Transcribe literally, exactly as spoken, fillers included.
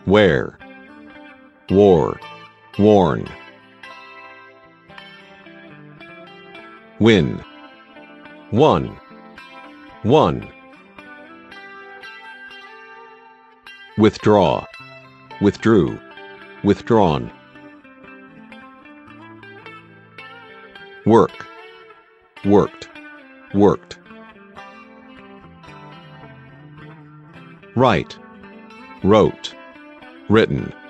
wear, wore, worn. Win, won, won. Withdraw, withdrew, withdrawn. Work, worked, worked. Write, wrote, written.